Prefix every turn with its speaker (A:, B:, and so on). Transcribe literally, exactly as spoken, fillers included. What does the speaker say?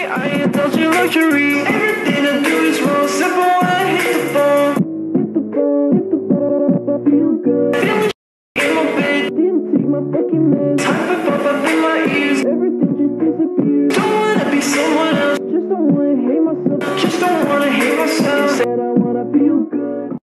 A: I indulge in luxury. Everything I do is real simple when I hit the phone. Feel good. Feeling in my bed. Didn't take my fucking meds. Time to pop up in my ears. Everything just disappears. Don't wanna be someone else. Just don't wanna hate myself. Just don't wanna hate myself.